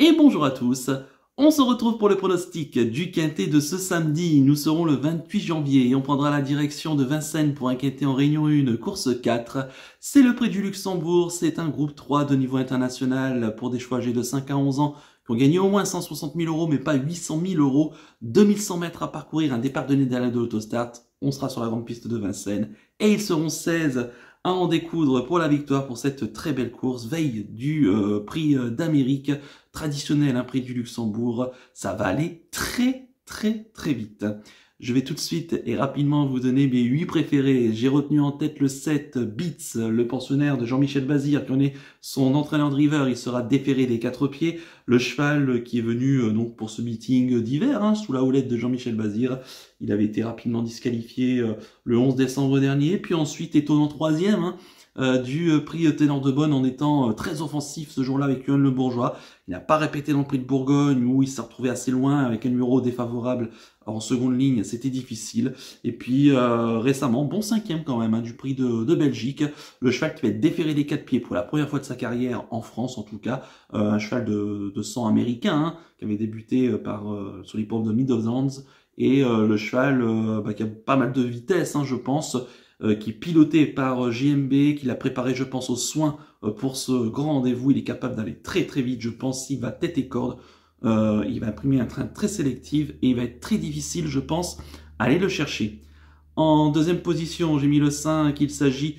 Et bonjour à tous, on se retrouve pour le pronostic du quintet de ce samedi. Nous serons le 28 janvier et on prendra la direction de Vincennes pour un quintet en Réunion 1, course 4. C'est le Prix du Luxembourg, c'est un groupe 3 de niveau international pour des chevaux âgés de 5 à 11 ans qui ont gagné au moins 160 000 euros mais pas 800 000 euros. 2100 mètres à parcourir, un départ donné derrière de l'autostart. On sera sur la grande piste de Vincennes et ils seront 16 à en découdre pour la victoire pour cette très belle course, veille du prix d'Amérique, traditionnel, un prix du Luxembourg. Ça va aller très vite. Je vais tout de suite et rapidement vous donner mes 8 préférés. J'ai retenu en tête le 7 Beats, le pensionnaire de Jean-Michel Bazir, qui en est son entraîneur driver. Il sera déféré des 4 pieds. Le cheval qui est venu donc pour ce meeting d'hiver, sous la houlette de Jean-Michel Bazir. Il avait été rapidement disqualifié le 11 décembre dernier. Puis ensuite, étonnant troisième du prix Ténor de Bonne en étant très offensif ce jour-là avec Yoann Le Bourgeois. Il n'a pas répété dans le prix de Bourgogne où il s'est retrouvé assez loin avec un numéro défavorable en seconde ligne, c'était difficile. Et puis récemment, bon cinquième quand même du prix de Belgique. Le cheval qui va être déféré des 4 pieds pour la première fois de sa carrière en France en tout cas. Un cheval de sang américain qui avait débuté sur l'hippodrome de Midlands. Et le cheval qui a pas mal de vitesse, je pense, qui est piloté par JMB, qui l'a préparé, je pense, aux soins pour ce grand rendez-vous. Il est capable d'aller très vite, je pense, s'il va tête et corde. Il va imprimer un train très sélectif et il va être très difficile, je pense, à aller le chercher. En deuxième position, j'ai mis le 5, il s'agit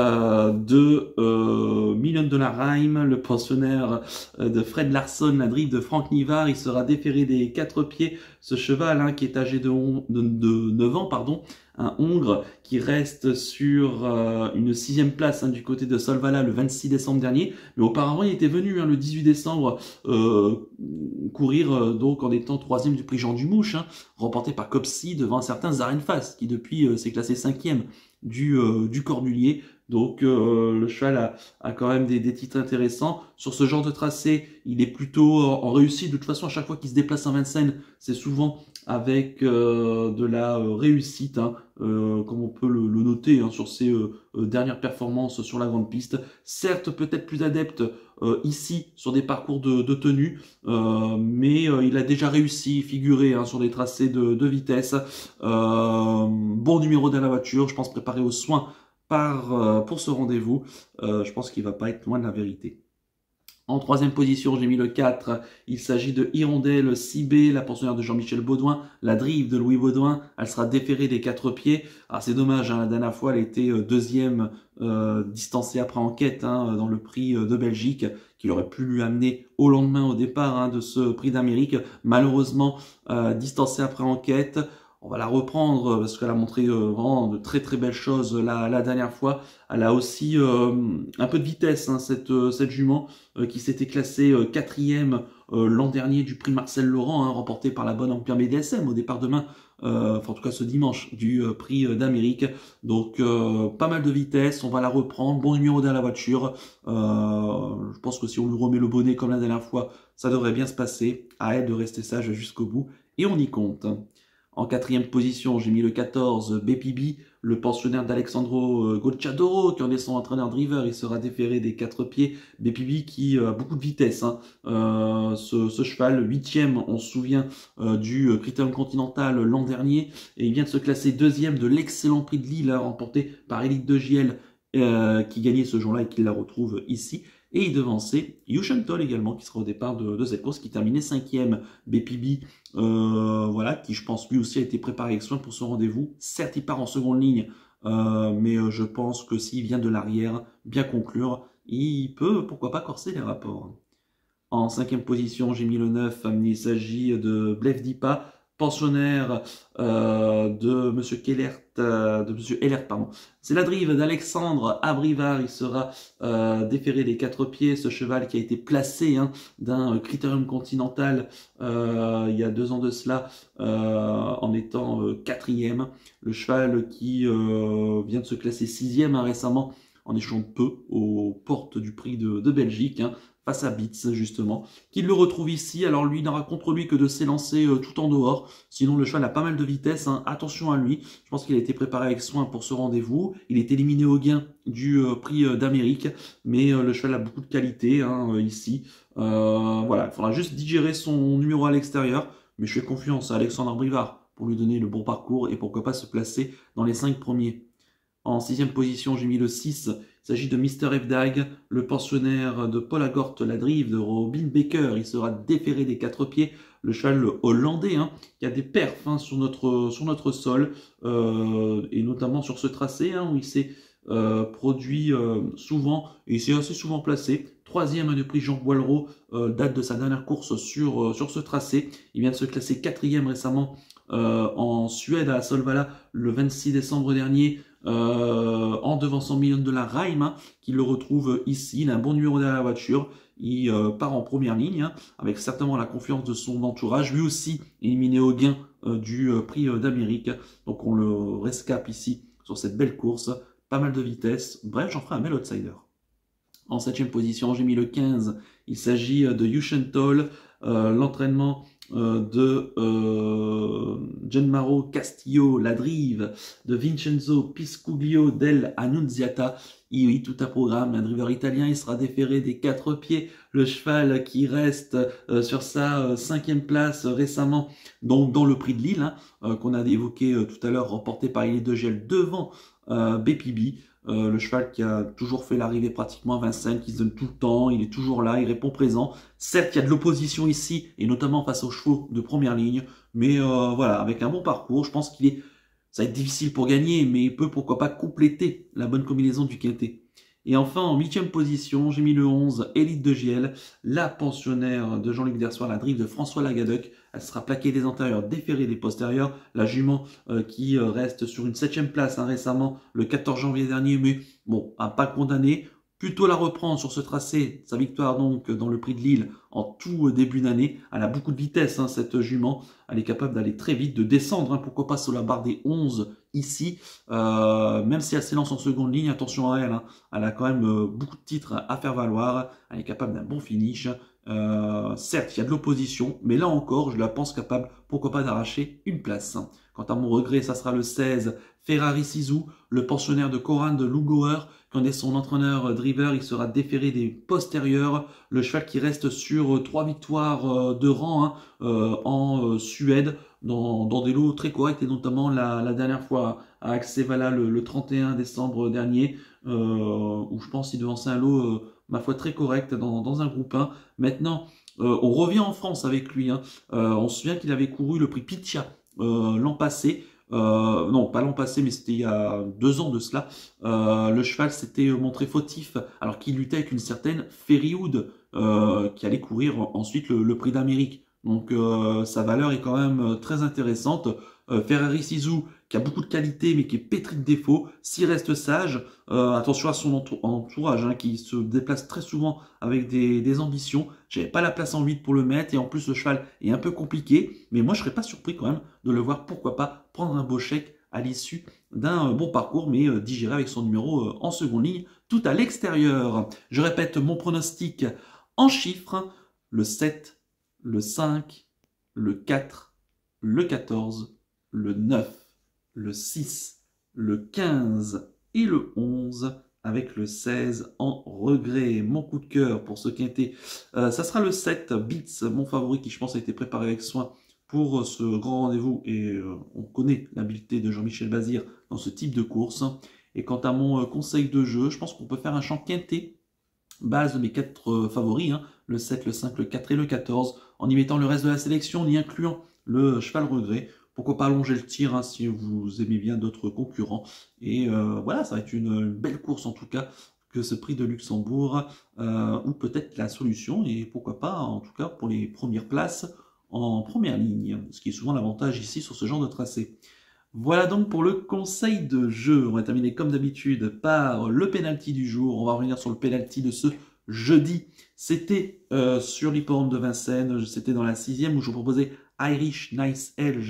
de Million Dollar Rhyme, le pensionnaire de Fred Larson, la drive de Franck Nivard. Il sera déféré des 4 pieds. Ce cheval qui est âgé de 9 ans, un Hongre qui reste sur une 6e place du côté de Solvala le 26 décembre dernier. Mais auparavant, il était venu le 18 décembre courir donc en étant 3e du prix Jean Dumouche, remporté par Copsy devant un certain Zarenfas qui depuis s'est classé 5e du Cornulier. Donc le cheval a quand même des titres intéressants. Sur ce genre de tracé, il est plutôt en réussite. De toute façon, à chaque fois qu'il se déplace en Vincennes, c'est souvent avec de la réussite, comme on peut le noter sur ses dernières performances sur la grande piste. Certes, peut-être plus adepte ici sur des parcours de tenue, mais il a déjà réussi, figuré sur des tracés de vitesse. Bon numéro dans la voiture, je pense préparé aux soins pour ce rendez-vous. Je pense qu'il va pas être loin de la vérité. En 3e position, j'ai mis le 4. Il s'agit de Hirondelle 6B, la pensionnaire de Jean-Michel Baudouin, la drive de Louis Baudouin. Elle sera déférée des 4 pieds. Alors c'est dommage, la dernière fois, elle était 2e distancée après enquête dans le prix de Belgique, qu'il aurait pu lui amener au lendemain au départ de ce prix d'Amérique. Malheureusement, distancée après enquête. On va la reprendre parce qu'elle a montré vraiment de très belles choses la dernière fois. Elle a aussi un peu de vitesse, cette jument qui s'était classée 4e l'an dernier du prix Marcel Laurent, remporté par la bonne Empire BDSM au départ demain, en tout cas ce dimanche, du prix d'Amérique. Donc pas mal de vitesse, on va la reprendre. Bon numéro dans la voiture. Je pense que si on lui remet le bonnet comme la dernière fois, ça devrait bien se passer. À elle de rester sage jusqu'au bout. Et on y compte. En 4e position, j'ai mis le 14, BPB, le pensionnaire d'Alexandro Gocciadoro, qui en est son entraîneur driver. Il sera déféré des 4 pieds. BPB qui a beaucoup de vitesse. Ce cheval, 8e, on se souvient, du Critérium Continental l'an dernier. Et il vient de se classer 2e de l'excellent prix de Lille, remporté par Elite de JL, qui gagnait ce jour-là et qui la retrouve ici. Et il devançait Yushantol également, qui sera au départ de cette course, qui terminait 5e. BPB, qui je pense lui aussi a été préparé avec soin pour ce rendez-vous. Certes, il part en seconde ligne, mais je pense que s'il vient de l'arrière, bien conclure, il peut, pourquoi pas, corser les rapports. En 5e position, j'ai mis le 9, il s'agit de Blevdipa, pensionnaire de Monsieur Ehlert, pardon. C'est la drive d'Alexandre Abrivard. Il sera déféré des 4 pieds. Ce cheval qui a été placé d'un Critérium Continental il y a 2 ans de cela, en étant 4e. Le cheval qui vient de se classer 6e récemment en échange de peu aux portes du prix de Belgique, hein, face à Beats justement, qu'il le retrouve ici. Alors lui, il n'aura contre lui que de s'élancer tout en dehors, sinon le cheval a pas mal de vitesse, hein. Attention à lui, je pense qu'il a été préparé avec soin pour ce rendez-vous, il est éliminé au gain du prix d'Amérique, mais le cheval a beaucoup de qualité, hein, ici. Voilà, il faudra juste digérer son numéro à l'extérieur, mais je fais confiance à Alexandre Brivard pour lui donner le bon parcours et pourquoi pas se placer dans les 5 premiers. En 6e position, j'ai mis le 6. Il s'agit de Mr. F-Dag, le pensionnaire de Paul Agort, la drive de Robin Baker. Il sera déféré des 4 pieds. Le cheval hollandais, hein, qui a des perfs, hein, sur notre sol, et notamment sur ce tracé, hein, où il s'est produit souvent, et il s'est assez souvent placé. 3e du prix Jean Boileau, date de sa dernière course sur ce tracé. Il vient de se classer 4e récemment en Suède à Solvalla le 26 décembre dernier, en devançant Million de la Rime, hein, qui le retrouve ici. Il a un bon numéro derrière la voiture. Il part en première ligne, hein, avec certainement la confiance de son entourage. Lui aussi éliminé au gain du prix d'Amérique. Donc on le rescape ici sur cette belle course. Pas mal de vitesse. Bref, j'en ferai un bel outsider. En 7e position, j'ai mis le 15. Il s'agit de Yushentol, l'entraînement de Gianmaro Castillo, la drive de Vincenzo Piscuglio del Annunziata. Oui, tout un programme, un driver italien, il sera déféré des 4 pieds. Le cheval qui reste sur sa 5e place récemment, donc dans le prix de Lille, hein, qu'on a évoqué tout à l'heure, remporté par Elite de Gel devant BPB. Le cheval qui a toujours fait l'arrivée pratiquement à Vincennes, qui se donne tout le temps, il est toujours là, il répond présent. Certes, il y a de l'opposition ici, et notamment face aux chevaux de première ligne, mais voilà, avec un bon parcours, je pense ça va être difficile pour gagner, mais il peut pourquoi pas compléter la bonne combinaison du quintet. Et enfin, en 8e position, j'ai mis le 11, Élite de GL, la pensionnaire de Jean-Luc Dersoir, la drive de François Lagadec. Elle sera plaquée des antérieurs, déférée des postérieurs. La jument qui reste sur une 7e place, hein, récemment, le 14 janvier dernier, mais bon, un pas condamné. Plutôt la reprendre sur ce tracé, sa victoire donc dans le prix de Lille en tout début d'année. Elle a beaucoup de vitesse, hein, cette jument. Elle est capable d'aller très vite, de descendre, hein, pourquoi pas sur la barre des 11 ici. Même si elle s'élance en seconde ligne, attention à elle, hein. Elle a quand même beaucoup de titres à faire valoir. Elle est capable d'un bon finish. Certes, il y a de l'opposition, mais là encore, je la pense capable, pourquoi pas, d'arracher une place. Quant à mon regret, ça sera le 16, Ferrari Sizou, le pensionnaire de Coran de Lugauer. Quand est son entraîneur driver, il sera déféré des postérieurs. Le cheval qui reste sur 3 victoires de rang, hein, en Suède, dans des lots très corrects, et notamment la dernière fois à Axevalla le 31 décembre dernier, où je pense qu'il devançait un lot, ma foi, très correct dans un groupe 1. Maintenant, on revient en France avec lui, hein. On se souvient qu'il avait couru le prix Pichia l'an passé. Non, pas l'an passé, mais c'était il y a 2 ans de cela. Le cheval s'était montré fautif alors qu'il luttait avec une certaine Ferrywood, qui allait courir ensuite le prix d'Amérique. Donc sa valeur est quand même très intéressante. Ferrari Sizou, qui a beaucoup de qualité mais qui est pétri de défauts, s'il reste sage, attention à son entourage, hein, qui se déplace très souvent avec des ambitions. J'avais pas la place en 8 pour le mettre, et en plus le cheval est un peu compliqué, mais moi je serais pas surpris quand même de le voir, pourquoi pas, prendre un beau chèque à l'issue d'un bon parcours, mais digérer avec son numéro en seconde ligne, tout à l'extérieur. Je répète mon pronostic en chiffres: le 7, le 5, le 4, le 14, le 9, le 6, le 15 et le 11, avec le 16 en regret. Mon coup de cœur pour ce quintet, ça sera le 7, Beats, mon favori, qui je pense a été préparé avec soin pour ce grand rendez-vous, et on connaît l'habileté de Jean-Michel Bazir dans ce type de course. Et quant à mon conseil de jeu, je pense qu'on peut faire un champ quintet, base de mes 4 favoris, hein, le 7, le 5, le 4 et le 14, en y mettant le reste de la sélection, en y incluant le cheval regret. Pourquoi pas allonger le tir, hein, si vous aimez bien d'autres concurrents. Et voilà, ça va être une belle course en tout cas, que ce prix de Luxembourg, ou peut-être la solution, et pourquoi pas, en tout cas, pour les premières places en première ligne, ce qui est souvent l'avantage ici sur ce genre de tracé. Voilà donc pour le conseil de jeu. On va terminer comme d'habitude par le penalty du jour. On va revenir sur le penalty de ce jeudi. C'était sur l'hippodrome de Vincennes. C'était dans la 6e, où je vous proposais Irish Nice Elge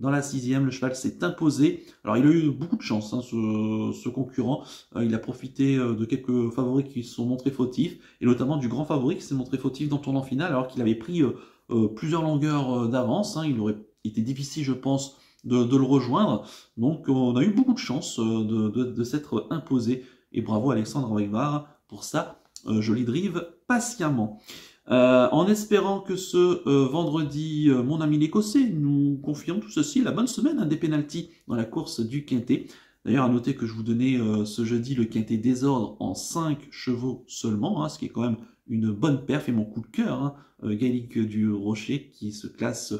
Dans la 6e, le cheval s'est imposé. Alors, il a eu beaucoup de chance, hein, ce concurrent. Il a profité de quelques favoris qui se sont montrés fautifs, et notamment du grand favori qui s'est montré fautif dans le tournant final, alors qu'il avait pris plusieurs longueurs d'avance. Hein. Il aurait été difficile, je pense, de le rejoindre. Donc, on a eu beaucoup de chance de s'être imposé. Et bravo Alexandre Wegvar pour ça. Jolie drive patiemment. En espérant que ce vendredi, mon ami l'Écossais nous confirme tout ceci, la bonne semaine hein, des pénaltys dans la course du quintet. D'ailleurs, à noter que je vous donnais ce jeudi le quintet désordre en 5 chevaux seulement, hein, ce qui est quand même une bonne perf et mon coup de cœur. Hein, Gaëlic du Rocher qui se classe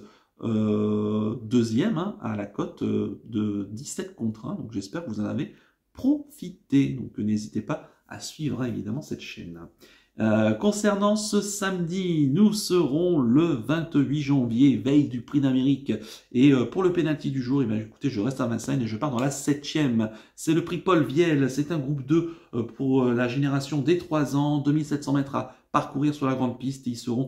deuxième hein, à la cote de 17 contre 1. Donc j'espère que vous en avez profité. Donc n'hésitez pas à suivre hein, évidemment cette chaîne. Concernant ce samedi, nous serons le 28 janvier, veille du prix d'Amérique. Et pour le penalty du jour, eh bien, écoutez, je reste à Vincennes et je pars dans la 7e. C'est le prix Paul Viel, c'est un groupe 2 pour la génération des 3 ans, 2700 mètres à parcourir sur la grande piste. Ils seront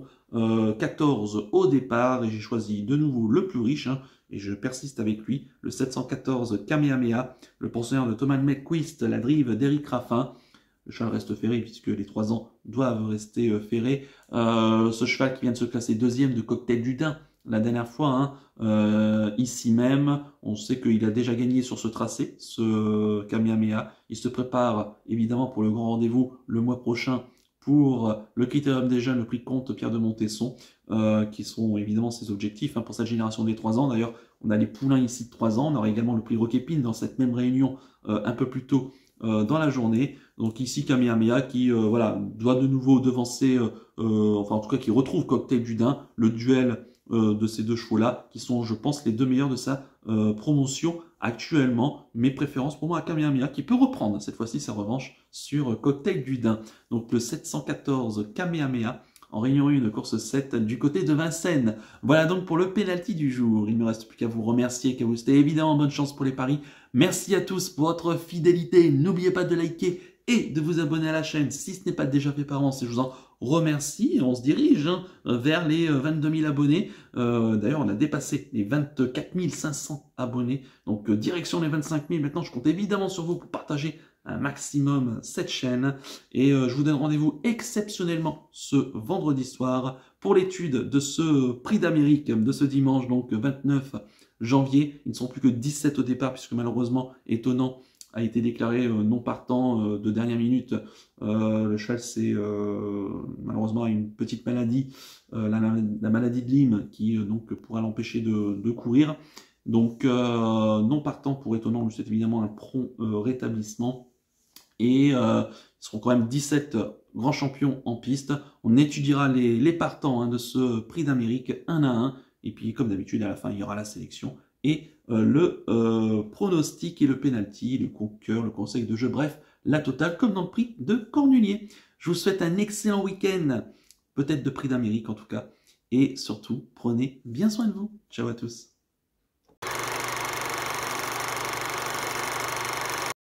14 au départ et j'ai choisi de nouveau le plus riche. Hein, et je persiste avec lui, le 714 Kamehameha, le pensionnaire de Thomas McQuist, la drive d'Éric Raffin. Le cheval reste ferré puisque les 3 ans doivent rester ferrés. Ce cheval qui vient de se classer deuxième de Cocktail du Dain la dernière fois, hein, ici même, on sait qu'il a déjà gagné sur ce tracé, ce Kamehameha. Il se prépare évidemment pour le grand rendez-vous le mois prochain pour le Critérium des Jeunes, le prix Comte Pierre de Montesson, qui sont évidemment ses objectifs hein, pour cette génération des 3 ans. D'ailleurs, on a les poulains ici de 3 ans, on aura également le prix Roquépine dans cette même réunion un peu plus tôt dans la journée. Donc ici Kamehameha qui voilà, doit de nouveau devancer, enfin en tout cas qui retrouve Cocktail du Dain, le duel de ces deux chevaux-là, qui sont je pense les deux meilleurs de sa promotion actuellement. Mes préférences pour moi à Kamehameha, qui peut reprendre cette fois-ci sa revanche sur Cocktail du Dain. Donc le 714 Kamehameha, en réunion 1 de course 7 du côté de Vincennes. Voilà donc pour le penalty du jour. Il ne me reste plus qu'à vous remercier, qu'à vous souhaiter évidemment bonne chance pour les paris. Merci à tous pour votre fidélité. N'oubliez pas de liker et de vous abonner à la chaîne si ce n'est pas déjà fait par avance. Et je vous en remercie. On se dirige hein, vers les 22 000 abonnés. D'ailleurs, on a dépassé les 24 500 abonnés. Donc, direction les 25 000. Maintenant, je compte évidemment sur vous pour partager un maximum cette chaîne. Et je vous donne rendez-vous exceptionnellement ce vendredi soir pour l'étude de ce prix d'Amérique de ce dimanche, donc 29 janvier. Ils ne sont plus que 17 au départ, puisque malheureusement, étonnant, a été déclaré non partant de dernière minute. Le cheval, c'est malheureusement une petite maladie, la maladie de Lyme, qui donc pourra l'empêcher de courir. Donc, non partant pour étonnant, on lui souhaite évidemment un prompt rétablissement. Et ils seront quand même 17 grands champions en piste. On étudiera les partants hein, de ce prix d'Amérique un à un. Et puis, comme d'habitude, à la fin, il y aura la sélection et le pronostic et le penalty, le coup de cœur, le conseil de jeu, bref, la totale, comme dans le prix de Cornulier. Je vous souhaite un excellent week-end, peut-être de prix d'Amérique en tout cas. Et surtout, prenez bien soin de vous. Ciao à tous.